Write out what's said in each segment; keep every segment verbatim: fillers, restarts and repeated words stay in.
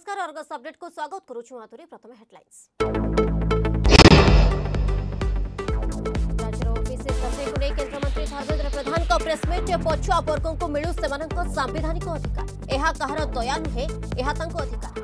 नमस्कार Argus update को स्वागत करुछु माधुरी। प्रथम हेडलाइंस राज्यर ओबीसी सर्वे को लेकर केंद्र मंत्री धर्मेंद्र प्रधान को प्रेसमिट पछुआ वर्गों को मिलू सेमानक संवैधानिक अधिकार एहा कहार दया नुहे एहा तांको अधिकार।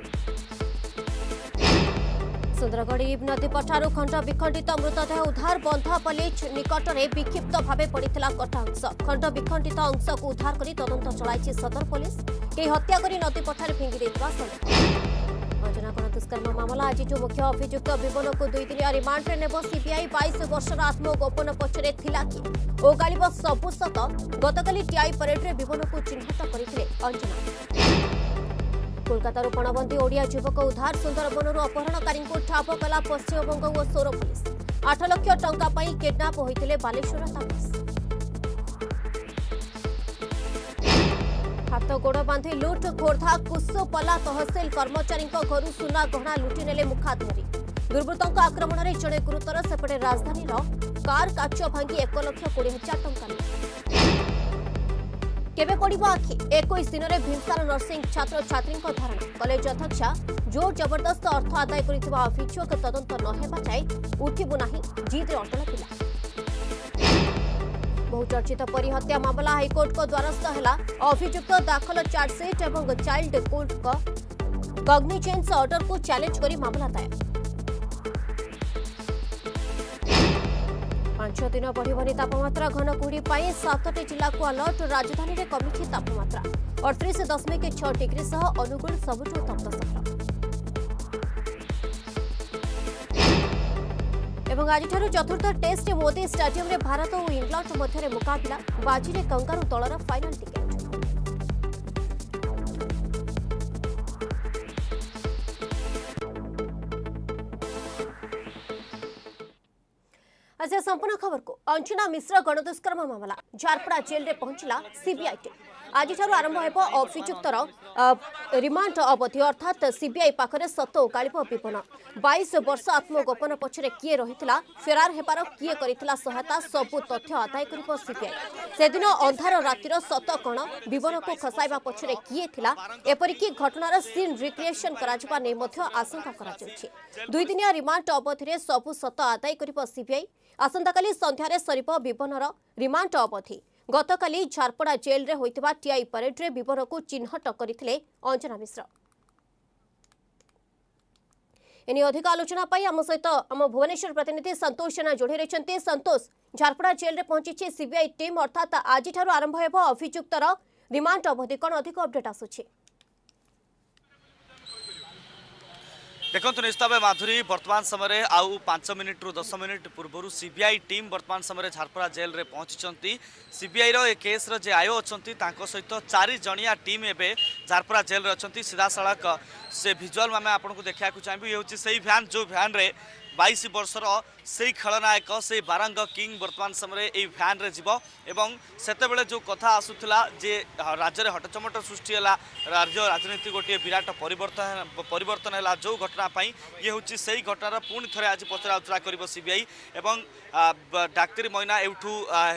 सुंदरगढ़ नदी पठारू खंड विखंडित मृतदेह उद्धार बंधापल्ली निकट में विक्षिप्त भाव पड़ा कटा अंश खंड विखंडित अंश को उद्धार कर तदंत चलाई सदर पुलिस के हत्या कर नदी पठार फिंगी देता अंजना गण दुष्कर्म मामला आज जो मुख्य अभियुक्त विवन को दुई दिन रिमांड में नेब सीबीआई बाईस वर्षर आत्मगोपन पछरे थिला कि ओ गालिब सबु सत गतकाली टीआई परेड में विवन को चिन्हित करथिले अंजना। कोलकाता पणबंदी ओडिया युवक उद्धार सुंदरबन अपहरणकारी ठाप कला पश्चिमबंग और सौर पुलिस आठ लाख टंका किडनाप होते बालेश्वर तापस। हाथ गोड़ बांधि लुट खोर्धा कुसुपला तहसिल कर्मचारी घर सुना गहना लुटिने मुखाधरी दुर्वृत्तों आक्रमण में जड़े गुरुतर सेपटे राजधानी कार काच भांगी एक लाख कोड़े हजार टंका केबे पड़िबो आखि इक्कीस दिन में भीमसार नर्सिंग छात्र छात्री धारणा कॉलेज अध्यक्षा जोर जबरदस्त अर्थ आदाय करिथिबा अभियोग तदंत नहेबा जाए उठिबु नाही जीत अटल पिला। बहुचर्चित परी हत्या मामला हाईकोर्ट को द्वारस्थ है अभियुक्त दाखल चार्जसीट और चाइल्ड कोर्ट को कॉग्निजेंस ऑर्डर को चैलेंज कर मामला दायर। पांच दिन बढ़ी तापमात्रा घन कुहुड़ी सातटी जिला को अलर्ट राजधानी में कमी तापमात्रा अड़तीस दशमिक छह डिग्री सह अनुगुल सबुठ तप्त स्थल। एवं आज चतुर्थ टेस्ट मोदी स्टेडियम में भारत और इंग्लैंड मध्य मुकाबला बाजी कंगारू दलर फाइनाल टिकेट। आज संपूर्ण खबर को अंजना मिश्र गणदुष्कर्म मामला झारपड़ा जेल में पहुंचला सीबीआई टीम आज आरंभ हो अभियुक्तर रिमांड अवधि अर्थात सीबीआई पाखरे सत ओकालिब विपन बाईस वर्ष आत्मगोपन पछरे किए रहितला फेरार हेबार किए करितला सहायता सबु तथ्य आदाय करिब सीबीआई से दिन अंधार रातिर सत कण विवन को खसाइबा पछरे किए थिला एपरिकी घटनार सीन रिक्रिएशन कराजिबा नै मध्य आशंका करा जाउछि। दुई दिनिया रिमांड अवधि सबु सत आदाय करिब सीबीआई आसंताकाली संध्यारे सरिब विवनर रिमांड अवधि गतकाली झारपड़ा जेल रे होइतिबा टीआई परेड रे विवन को चिन्हट करथिले अंजना मिश्र। एनी अधिक आलोचना पाई आम सहित आम भुवनेश्वर प्रतिनिधि संतोष जेना जोड़ी रही। संतोष झारपड़ा जेल रे पहुंची सीबीआई टीम अर्थात आज आरंभ हो अभियुक्तर रिमांड अवधि कौन अधिक अपडेट आसुछि? देखो निश्चित भाव माधुरी वर्तमान समय आउ पांच मिनिट रु दस मिनिट पूर्व सीबीआई टीम वर्तमान समय झारपड़ा जेल रे पहुंची सीबीआई रो ए केस रो जे आयो अछंती तांको सहित चारि जणिया टीम एबे झारपड़ा जेल रे अछंती। सीधा सड़क से विजुअल आम आपको देखा चाहिए ये हूँ से भ्यान जो भ्यान रे बाईस वर्षर से खेलनायक से बारंग किंग वर्तमान समय ये भ्यान रे जीव एवं सेतेबेले जो कथा आसूला जे राज्य में हटचमट सृष्टि है राज्य राजनीति गोटे विराट परिवर्तन परिवर्तन है जो घटना ये हूँ से घटनार पुणी थे आज पचरा उचरा कर सीबीआई एवं डाक्तरी मईना एठू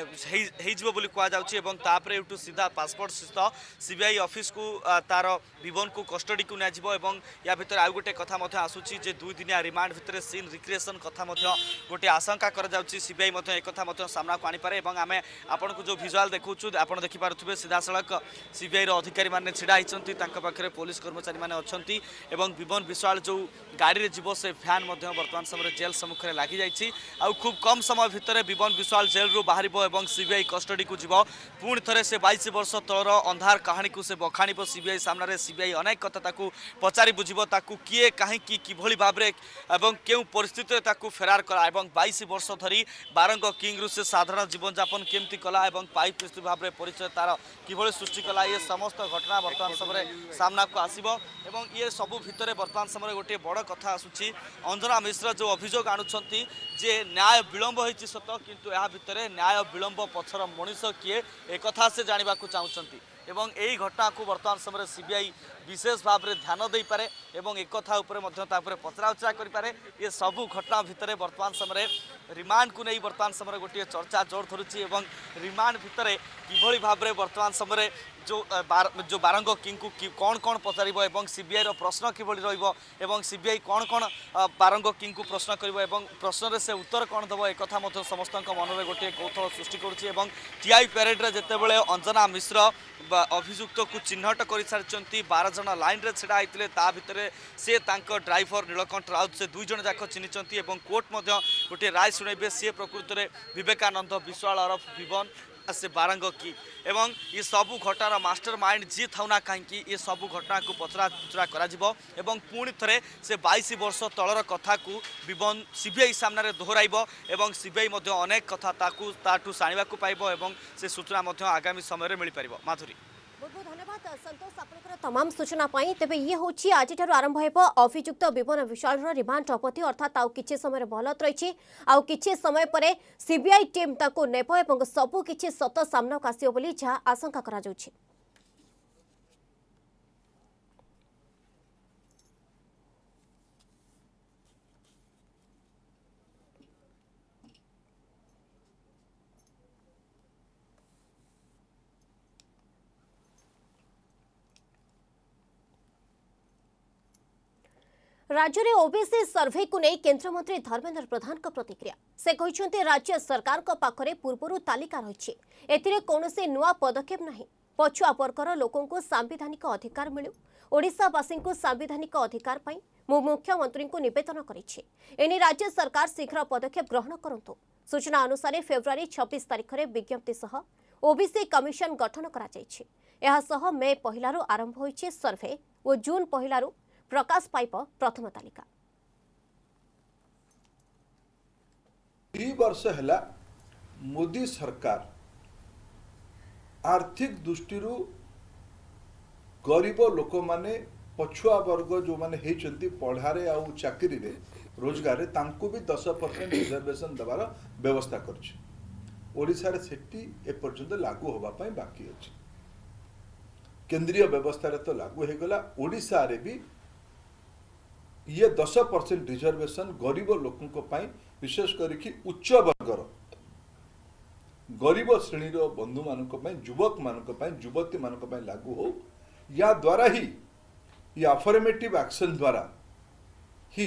कहपर एठू सीधा पासपोर्ट स्थित सीबीआई ऑफिस को तार विवन को कस्टडी को निया या भितर आउ गोटे कथा आसूची जे दुई दिनिया रिमांड भितर सीन रिक्रिएशन कथा गोटे आशंका कर सीबीआई एक कथा सामना को आनीपे और आम आपन को जो विजुआल देखु आप देखिपे सीधा सड़क सीबीआई अधिकारी मैंने छिड़ा होती पाखे पुलिस कर्मचारी मैंने अच्छा विवन विश्वाल जो गाड़ी में जीव से भ्यान वर्तमान समय जेल सम्मुखें लगी जाइए आउ खूब कम समय भितर विवन विश्वाल जेल रू बाहर और सीबीआई कस्टडी को जीव पुणी थे से बाईस वर्ष तौर अंधार कहानी को से बखाण सीबीआई सामने सीबीआई अनेक कथा पचारि बुझिबो ताकू किए कहीं किभली भाव एवं क्यों परिस्थिति ताकू फेरार कला एवं बाईस वर्ष धरी बारंग किंग से साधारण जीवन जापन केमती कला एवं पाइप भाव में परिचय तार किभली सृष्टि कला ये समस्त घटना वर्तमान समय सामना को आसीबो एवं ये सबू भितर वर्तमान समय गोटे बड़ कथा आसूची अंजना मिश्र जो अभियोग आणुछंती जे न्याय विलंब होइछि सत किंतु या भितर न्याय विलंब पछर मनीष किए एक कथा से जानिबा को चाहुछंती एवं यही घटना को वर्तमान समय सीबीआई विशेष भाव में ध्यान दे पारे एवं एक कथा उपरे मध्य तापर पचरा उचरा करि पारे ये सबू घटना भितर वर्तमान समय रिमांड को नहीं वर्तमान समय गोटे चर्चा जोर धरुची एवं रिमांड भितर किभली भाव में वर्तमान समय जो बार जो बारंग किंग को कौन कौन पचारिबो एवं सीबीआई रो प्रश्न किभଳି रहिबो एवं सीबीआई कौन कौन बारंग किंग को प्रश्न करिबो एवं प्रश्न रे से उत्तर कौन दबो एक कथा मते समस्तक मन रे गोटे कौतूहल सृष्टि करूछि एवं टीआई परेड रे जेतेबेले अंजना मिश्र अभियुक्त को चिन्हट कर सारी बारह जन लाइन रे छड़ा होते ता भितर से ड्राइवर नीलकंठ राउत से दुई जन जाक चिन्हिंट कोर्ट गोटे राय शुणेबे सी प्रकृत में विवेकानंद विश्वाल अरफ विवन से बारंग की एवं ये सबू घटनार मास्टर माइंड जी थाउना कहीं ये सबू घटना को पचराउचरा कर पुणी थे से बाईस वर्ष तलर कथा को विवन सीबीआई सामने दोहराइब एवं सीबीआई अनेक कथा ताठू शाणा पाइब से सूचना आगामी समय मिल पार। माधुरी बहुत बहुत धन्यवाद संतोष आपनकर तमाम सूचना पाई। तेबे ये होची आज ठारू आरंभ हेबो अभियुक्त विवन विशाल रो रिमांड अवधि अर्थात आउ किछि समय बहलत रहिछि आउ किछि समय परे सीबीआई टीम ताको नेबो एवं सबु किछि सत सामना आसियो बोली जहा आशंका करा जाउछि। राज्य में ओबीसी सर्वे को नहीं केंद्र मंत्री धर्मेंद्र प्रधान का प्रतिक्रिया से कहते राज्य सरकार को पाखरे पूर्व तालिका रही एथिरे कौनसी नुआ पदक्षेप नहीं पछुआ वर्गर लोकों को सांविधानिक अधिकार मिलू ओडिशावासी को सांविधानिक अधिकार पाई मु मुख्यमंत्री को निवेदन करिछि एने राज्य सरकार शीघ्र पदक्षेप ग्रहण करंतु। सूचना अनुसार फेब्रुआरी छब्बीस तारिख में विज्ञप्ति सह ओबीसी कमिशन गठन करा जायछि। एहा सह मे पहिलारु आरंभ होइछि सर्वे और जून पहिलारु प्रकाश पाइप प्रथम तालिका। दुई वर्ष है मोदी सरकार आर्थिक दृष्टि गरीब लोक माने पछुआ वर्ग जो माने हेचंती पढ़ारे आ चाकरी रे रोजगार तांको भी दस परसेंट रिजर्वेशन देवार व्यवस्था करछि। ओडिशा रे सेठी ए पर्यंत लागू होबा पई बाकी अछि। केंद्रीय व्यवस्था रे तो लागू हे गला ओडिशा रे भी ये दस परसेंट रिजर्वेशन गरीब लोकों पाई विशेष करके उच्च वर्गर गरीब श्रेणी बंधु मान युवक मान युवती मान लागू हो या द्वारा ही ये अफर्मेटिव एक्शन द्वारा ही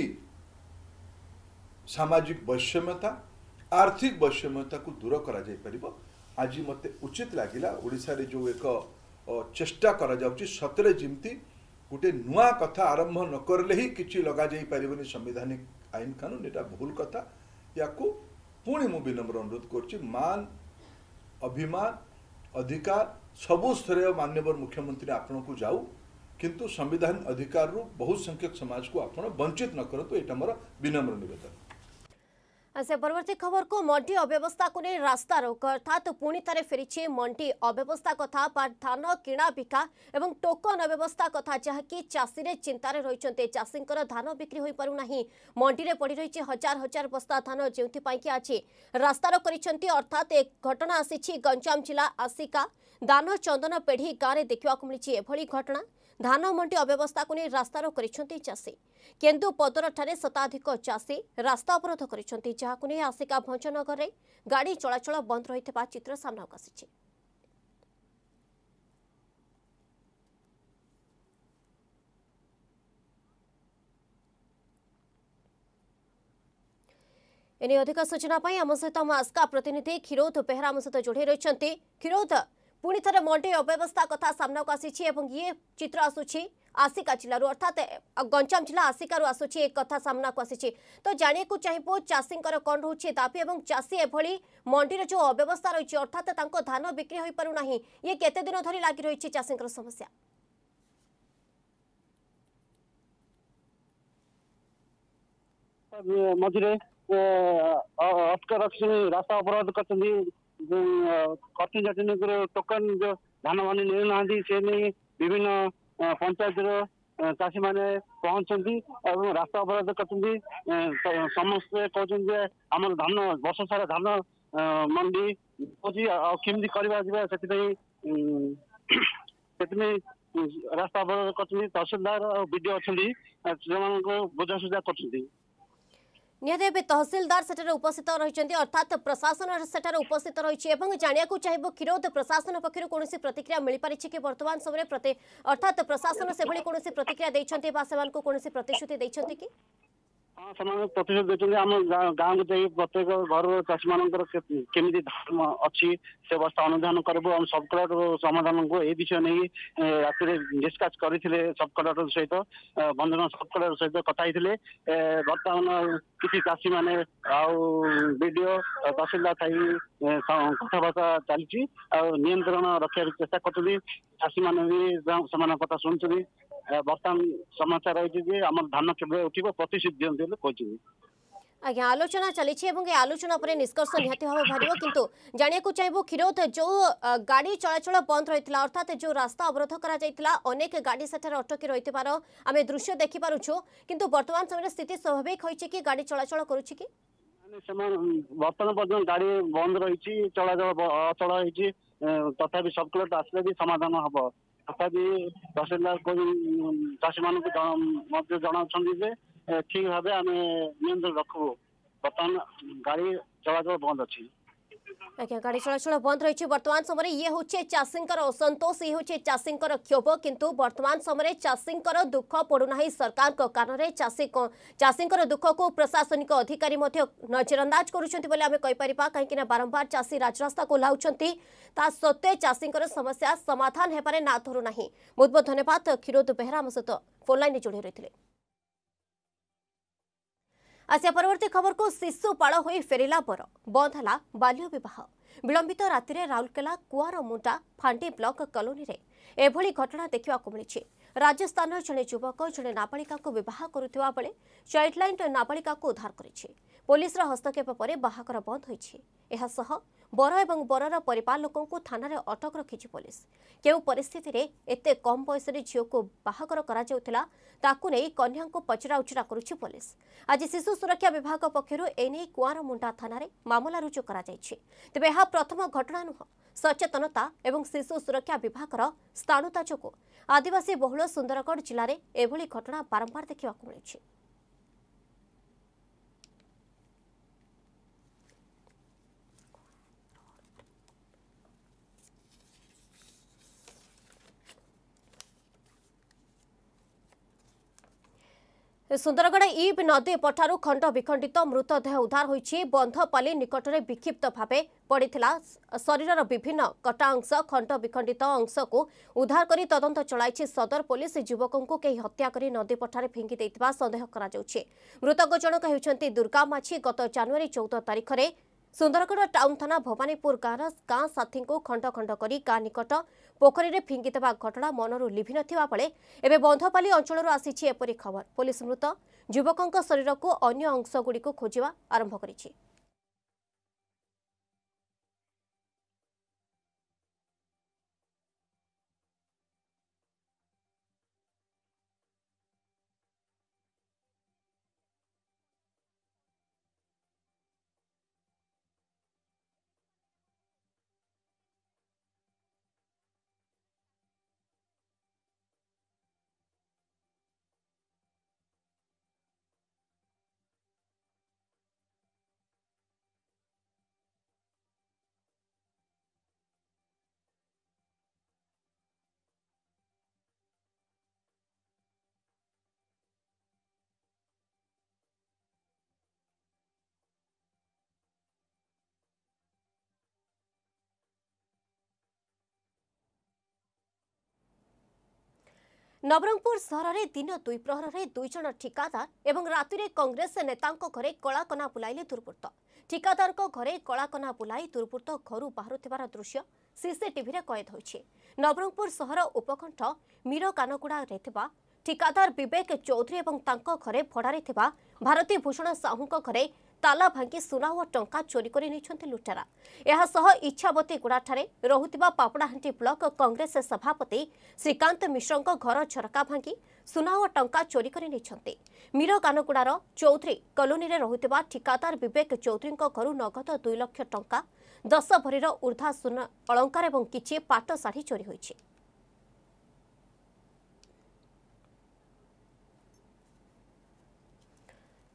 सामाजिक वैषम्यता आर्थिक वैषम्यता को दूर करा जाय परिबो। आज मते उचित लागिला ओडिशा रे जो एक चेष्टा करा जाउची सतरे जिमती गोटे नुआ कथा आरंभ न करले ही किछि लगा जाई परिबनी संवैधानिक आईन कानून एटा भूल कथा या को पुणी मु विनम्र अनुरोध करछि मान अभिमान अधिकार सबु स्तरीय माननीय मुख्यमंत्री आपण को जाऊ किंतु संविधान अधिकार रु बहुत संख्यक समाज को आपण वंचित न करतु एटा मोर विनम्र निवेदन। से परवर्ती खबर को मंडी अव्यवस्था को नहीं रास्ता रोक अर्थात पुणी थे फेरी मंडी अव्यवस्था कथा धान किणा बिका एवं टोकन अव्यवस्था कथा जहाँकि चाषी चिंतार रही चाषी धान बिक्री हो पारना मंडी में पड़ रही हजार हजार बस्ता धान जो आज रास्ता रोक कर अर्थात एक घटना आसी गंजाम जिला आसिका दान चंदन पेढ़ी गाँव में देखा मिली एभली घटना धान मंडी अव्यवस्था को नहीं रास्ता रोक कर चाषी केन्दु पदर ठारे शताधिक चाषी रास्ता अवरोध करिसेंती जहाकु नै आसिका भंजनगर रे गाड़ी चलाचल बंद रहितबा चित्र सामना आसीछि। एने अधिक सूचना पाई आम सहित आम आस्का प्रतिनिधि खिरोध बेहरा आम सहित जोड़ी रही। खिरोध पुणी थे मंडी अव्यवस्था कथा सामना को आसी ये चित्र आसूची आसिका जिलूर अर्थात गंजाम जिला आसिकार आसूची एक कथा सामना को आसी तो जानिया को चाहिए चाषी कौन रोचे दाबी और चाषी एभली मंडी जो अव्यवस्था रही अर्थात धान बिक्री हो पारना ये केते दिन धरी लगी रही चाषी समस्या मझे अटक रखी रास्ता अवरोध कर टोकन जो धान मान ना से नहीं विभिन्न पंचायत चाषी मैंने पहुंचती रास्ता अवरोध कर समस्ते कहते आम धान वर्ष सारा धान मंडी केमी करवा से रास्ता अवरोध कर तहसीलदार और विडीओ अच्छा बुझासुझा कर निहत एवं तहसिलदार सेठार उपस्थित रही अर्थात प्रशासन सेठार उपस्थित रही जाना चाहिए क्षीरोद प्रशासन पक्षर कौन प्रतिक्रिया मिल पारी कि वर्तमान समय प्रति अर्थात प्रशासन से कौन प्रतिक्रिया देते कौन प्रतिश्रुति देते कि हाँ से प्रतिशत देते आम गाँव को जाइए प्रत्येक घर चाषी मानकर केमी धान अच्छी से अवस्था अनुधान करूँ सब कलेक्टर समाधान को ये विषय नहीं राति डिस्कस करते सब कलेक्टर सहित बंधुगण सब कलेक्टर सहित कथा बर्तमान किसी चाषी मैंने आडीओ तहसिलदार थी कथबार्ता चलती नियंत्रण रखा चेष्टा कर चाषी मैंने भी कथा शुणुच्च बर्तमान समाचार रही आम धान केवल उठो प्रतिश्रुति दिखते कहते आज्ञा आलोचना चली आलोचना पर निष्कर्ष निहाती भाव बाहर किंतु जानिया चाहिए क्षीरोद जो गाड़ी चलाचल बंद रही अर्थात जो रास्ता अवरोध करा अनेक गाड़ी सेठार अटकी रही आम दृश्य देखिपुँ किंतु वर्तमान समय स्थिति स्वाभाविक होती कि गाड़ी चलाचल करुच्ची कि बर्तमान पर्यटन गाड़ी बंद रही चलाचल अचल होती तथा सब कलेक्टर आसले भी समाधान हम तथापि तहसिलदार को चाषी मान जनाऊँ ठीक भाव आम नियंत्रण रखू बर्तमान गाड़ी चलाचल बंद अच्छी आज्ञा गाड़ी चलाचल बंद रही वर्तमान समय ये हूँ चाषी असंतोष ये हूँ चाषी क्षोभ किंतु वर्तमान समय चाषी दुख पड़ूना सरकार कान चाषी चाषी दुख को प्रशासनिक अधिकारी नजरअंदाज करें कहीं बारंबार चाषी राजरास्ता को ओह्लाउछंती ता सत्वे चाषी समस्या समाधान हेबारे ना धरुना। बहुत बहुत धन्यवाद क्षीरोद बेहरा आम सहित फोन लाइन जोड़ी रही। आसिया परवर्ती खबर को शिशुपाल हो फेरला बर बंद है बाल्य विवाह विलंबित राति में राउरकेला कुआर मुंडा फांडी ब्लॉक कॉलोनी रे एभली घटना देखा मिली। राजस्थान जड़े युवक जड़े नाबालिका को बह करुवा बेले चाइल्डलाइन नाबालिका को उद्धार करिछि। पुलिस हस्तक्षेप पर बाहागर बंद होइछि। एहासह बर एवं बरर परिवार लोकों को थाना रे अटक रखिछि पुलिस। केउ परिस्थिति रे एते कम बयस रे झियो को बाहागर करा जाउथिला ताकु नै कन्या को पचरा उचरा करुछि पुलिस। आज शिशु सुरक्षा विभाग पक्षरु एने कुआर मुंडा थाना रे मामला रुजु करा जाइछि। तेबे एहा प्रथम घटना नुह सचेतनता एवं शिशु सुरक्षा विभागर स्थानुता जोगु आदिवासी बहुल सुंदरगढ़ जिले में एभली घटना बारंबार देखा मिली। सुंदरगढ़ इब नदी पठारू खंड विखंडित मृतदेह उद्धार होइछि। बंधपाली निकट में विक्षिप्त भाव पड़ता शरीर विभिन्न कटा अंश खंड विखंडित अंश को उद्धार कर तदंत चलाई सदर पुलिस। युवकों को कई हत्या कर नदी पठार फिंगी देइथिबा संदेह करा जाउछि। मृतक जनक हेउछन्ति दुर्गा माछी। गत जनवरी चौदह तारिख में सुंदरगढ़ टाउन थाना भवानीपुर गाँव गाँ साथी को खंड खंड कर गाँ निकट पोखरी में फिंगी देवा घटना मनरू लिभि नथिबा बेले एबे बंधपाली अंचल आसीछि एपरि खबर। पुलिस मृत युवकों शरीर को अन्य अंशगुड़ी को खोजिबा आरंभ करिछि। नवरंगपुर सहर में दिन दुई प्रहर में दुई जन ठिकादार एवं राति में कांग्रेस नेता घरे कलाकना बुलाइले दुर्बृत्त। ठिकादार घरे कलाकना बुलाई दुर्बृत्त घर बाहर दृश्य सीसीटीवी कैद होइछि। नवरंगपुर सहर उपकंठ मीर कानगुड़ा ठिकादार विवेक चौधरी एवं तांको घरे भड़ारे थिबा भारती भूषण साहू घरे ताला भांगी सुना और टंका चोरी कर लुटेरा। यह इच्छावती गुड़ाठारे रहुतिबा पापड़ाहांटी ब्लॉक कांग्रेस सभापति श्रीकांत मिश्र घर झरका भांगी सुना और टंका चोरी कर मीर कानगुड़ार चौधरी कॉलोनी रे रहुतिबा ठिकादार विवेक चौधरी घर नगद दुई लाख टंका दस भरीर ऊर्धा सुना अलंकार और किछि पाट शाढ़ी चोरी होइछि।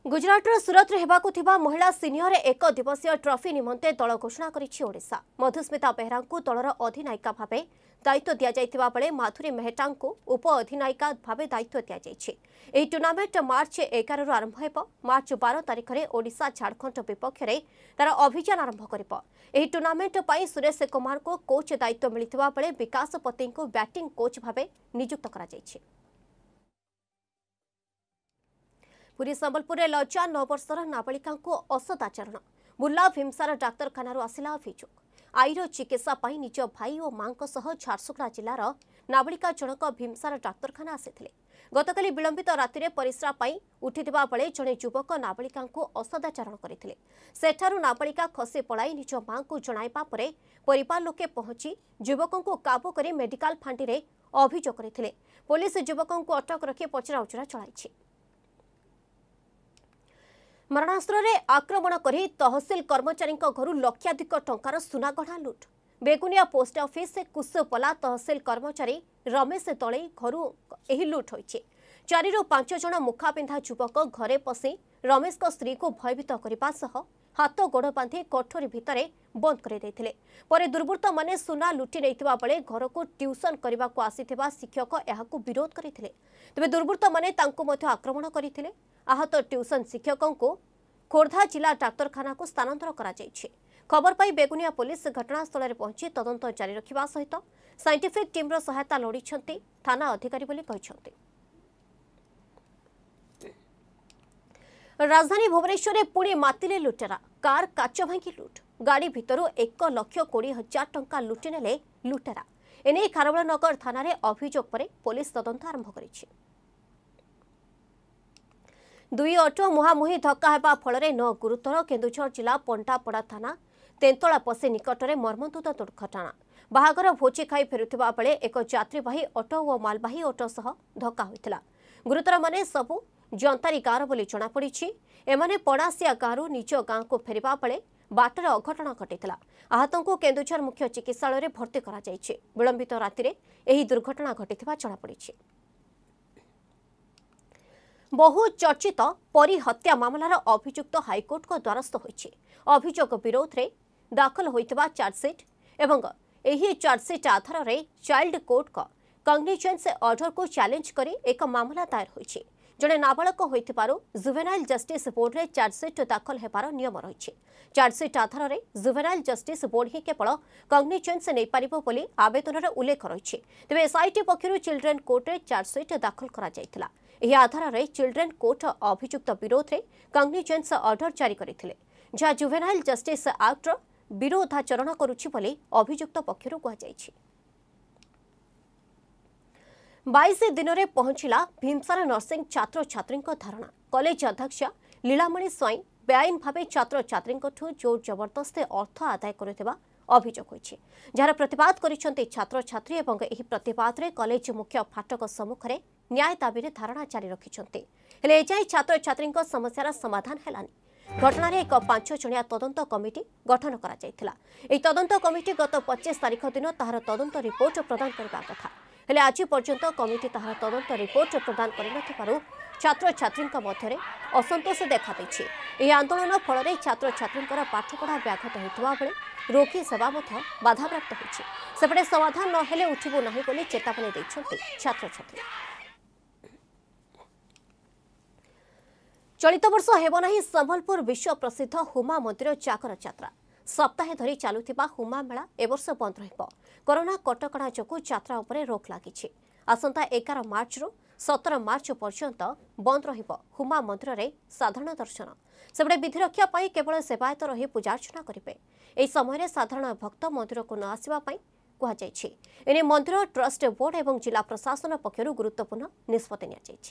गुजरातर सूरत में हेबाकु थिबा महिला सिनियर एक दिवसीय ट्रॉफी निमंते दल घोषणा करिछि ओडिशा। मधुस्मिता बेहरा को दलर अधिनायिका भावे दायित्व दिया जाइतिबा बेले माधुरी मेहटा को उप अधिनायिका भावे दायित्व दिया जाइछि। एही टूर्नामेंट मार्च एगार रु आरंभ हेबो। मार्च बारह तारिख में ओडिशा झारखंड विपक्ष में तार अभियान आरंभ करिबो। एही टूर्नामेंट पई सुरेश कुमार को कोच दायित्व मिलिथिबा बेले विकास पति को बैटिंग कोच भावे नियुक्त करा जाइछि। पुरी संबलपुर में लज्जा नौ वर्षर नाबालिका को असदाचरण बुर्ला भीमसार डाक्तरखाना आसिला अभियोग। आईर चिकित्सा पाई निज भाई और मां सह झारसुगुड़ा जिलार नाबालिका जनक भीमसार डाक्तरखाना आसिथिले। गतकाली विलंबित राति में परिस्रा पाई उठिथिबा बेले जड़े युवक नाबालिका को असदाचरण करथिले। सेठारु नाबालिका खसी पलाई निज मां को जणाइबा परे परिवार लोके पहुंची युवकों को काबू कर मेडिकल फांडी रे अभियोग करथिले। पुलिस युवकों को अटक रखी पचरा उचरा चलाइछि। मरणास्त्र रे आक्रमण करी तहसिल कर्मचारी घर लक्षाधिक टंकार सुनागढ़ा लुट। बेगुनिया पोस्ट ऑफिस कुसपला तहसिल कर्मचारी रमेश दले घर एही लुट होइछि। चारि रु पांच जण मुखापिंधा युवक घरे पशि रमेश स्त्री को भयभीत करने सह हाथ गोड़ बांधि कोठरी भितरे बंद कर देथिले। परे दुर्बृत्त माने सुना लुटि नैथिबा बेले घर को ट्यूशन करने को आसीथिबा शिक्षक एहाकु विरोध करथिले। तबे दुर्बृत्त माने तांको मध्य आक्रमण करथिले। आहत ट्यूशन शिक्षकों को खोर्धा जिला डाक्तरखाना को स्थानांतर करा जायछि। खबर पाई बेगुनिया पुलिस घटनास्थल में पहुंची तदंत जारी रखिबा सहित साइंटिफिक टीम रो सहायता लोड़िछंती थाना अधिकारी बोली कहिछंती। राजधानी भुवनेश्वर में पुणी मातिले लुटेरा कार काच भांगी लुट। गाड़ी भितरु एक लक्ष कोड़ी हजार टंका लुटि नेले लुटेरा। एने खारबलनगर थाना रे अभियोग परे पुलिस तदंत आरंभ करिछि। दुई ऑटो मुहांमुही धक्का हेबा फलरे न गुरुतर केन्दुझर जिला पंटापड़ा थाना तेंतला पसे निकट में मर्मन्तुद दुर्घटना। बाहागर भोजी खाई फेरुथिबा बेले एक यात्रीवाही ऑटो और मालवाही ऑटो सह धक्का होइतिला। गुरुतर माने सबु जंतारी गाँव बोली जଣାपड़ी। एमाने पड़ासिया गाँव निज गाँ को फेरिबा बेले बाटरे अघटन घटिला। आहतों को केन्दुझर मुख्य चिकित्सालय में भर्ती करा जायछि। विलंबित राति में एही दुर्घटना घटिथिबा जଣାपड़ी। बहु चर्चित परी हत्या मामलार अभियुक्त हाईकोर्ट को द्वारस्थ होइछि। अभियोग विरोध रे दाखल होइतबा चार्जसीट एवं एही चार्जसीट आधार रे चाइल्ड कोर्ट को कॉग्निजेंस ऑर्डर को चैलेंज करी एक मामला दायर होइछि। जड़े नाबालक होइतिबारु जुवेनाइल जस्टिस बोर्ड रे चार्जसीट दाखल हेबार नियम रहिछि। चार्जसीट आधार रे जुवेनाइल जस्टिस बोर्ड ही केवल कॉग्निजेंस नै पारिबो बोली आवेदन रे उल्लेख रहिछि। तबे एसआईटी पक्षरु चिल्ड्रेन कोर्ट रे चार्जसीट दाखल करा जायतिला। एही आधार रे चिल्ड्रेन कोर्ट अभियुक्त विरोध रे कॉग्निजेंस ऑर्डर जारी करथिले, जहा जुवेनाइल जस्टिस एक्ट विरोधाचरण करुछि बोली अभियुक्त पक्षरु कहा जायछि। बाईस दिन में पहुंचला भीमसार नर्सिंग छात्र छात्री धारणा। कॉलेज अध्यक्ष लीलामणि स्वाई बेआईन भाव छात्र छात्री जोर जबरदस्ती अर्थ आदाय करुवा अभियोग होइछि, जार प्रतिवाद करिसेंति छात्र छात्री एवं एही प्रतिवाद रे कॉलेज मुख्य फाटक सम्मुख में न्याय दाबी रे धारणा जारी रखिछंती। हेले एजाई छात्र छात्री समस्यार समाधान हेलानी। घटना रे एक पांच जणिया तदंत कमिटी गठन करा जायतिला। एही तदंत कमिटी गत पच्चीस तारिख दिन ताहार तदंत रिपोर्ट प्रदान करबा कथा। हेले आज पर्यंत कमिटी ताहार तदंत रिपोर्ट प्रदान करिनथिबारु छात्र छात्री मध्य असंतोष देखा देछि। एही आंदोलन फल रे छात्र छात्री पाठपढ़ा व्याघात होइतबा बेले रोगी सेवा मध्य बाधाप्राप्त होइछि। सेपटे समाधान न हेले उठिबो नाही बोली चेतावनी दैछंती छात्र छात्री। चलित वर्ष हेब नाही संबलपुर विश्व प्रसिद्ध हुमा मंदिर जागर यात्रा। सप्ताहे धरी चलुथिबा हुमा मेला एवर्ष बंद रहिबो। कोरोना कटकणा जोगु यात्रा उपरे रोक लागिछि। आसंता एगार मार्च रु सतर मार्च पर्यंत बंद रहिबो हुमा मंदिर रे साधारण दर्शन। सेबडे विधि रक्षा पाई केवल सेवायत रही पूजार्चना करिवे। एही समय साधारण भक्त मंदिर को न आसिबा पाई कहा जायछि। एने मंदिर ट्रस्ट बोर्ड एवं जिला प्रशासन पक्षरु गुरुत्वपूर्ण निष्पत्ति निया जायछि।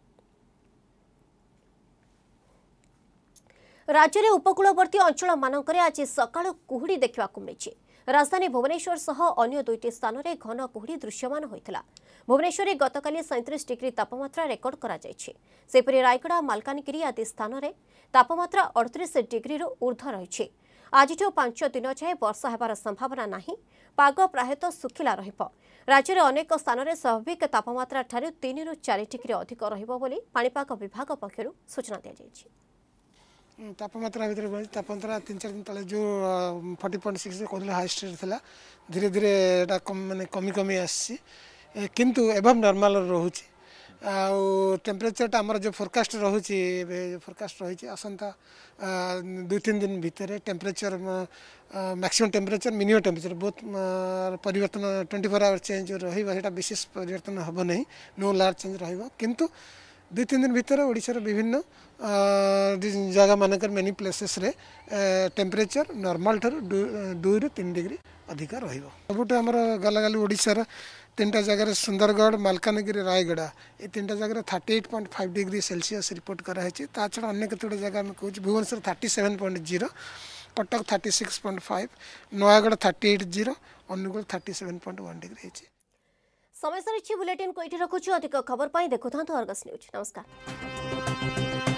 राज्य में उपकूलवर्ती अंचल मानक आज सकाळु कुहुड़ी देखा मिली। राजधानी भुवनेश्वर सह अन्य दुईटी स्थान में घन कुहुड़ी दृश्यमान होता। भुवनेश्वर में गतकाली सैंतीस डिग्री तापमात्रा रेकर्ड करा जायछि। सेपरि रायगड़ा मालकानगिरी आदि स्थान में तापमात्रा अड़तीस डिग्री ऊर्ध्व रही। आज पांच दिन जाए वर्षा हेबार संभावना नहीं। पाग प्रायतः सुखिला रहिब। राज्य में अनेक स्थान में स्वाभाविक तापमात्रा ठारू तीन रु चार डिग्री अधिक रहिब बोली पाणीपाग विभाग पक्षरु सूचना दिया जायछि। तापमात्रा भीतर तापमात्रा तीन चार दिन तले जो फोर्टी पॉइंट सिक्स कहते हाइस्ट था धीरे धीरे कम माने कमी कमी आसी किंतु एवं नॉर्मल रोचे आउ टेम्परेचर आमर जो फोरकास्ट रोचे फोरकास्ट रही आसंता दुई तीन दिन भितर temperature maximum temperature minimum temperature बहुत परिवर्तन ट्वेंटी फोर आवर चेंज रहा विशेष परिवर्तन हम नहीं नो लार्ज चेंज रहा किंतु दुई तीन दिन भितर ओडिशार विभिन्न जगह मानकर मेनी प्लेसेस रे टेम्परेचर नॉर्मल ठार दुई रु तीन डिग्री अधिक रबुठ आमर गला गली ओडिशार तीन टा जगह सुंदरगढ़ मालकानगिरी रायगढ़ ये तीन टा जगह thirty eight point five degree Celsius report कराई ता छड़ा अन्य केतोटे जगह में कहूँ Bhubaneswar thirty seven point zero Cuttack thirty six point five Nayagarh thirty eight zero Angul thirty seven point one degree. समय सरी बुलेटिन को ये रखुछु अधिक खबर पाई देखुथांतु अर्गस न्यूज। नमस्कार।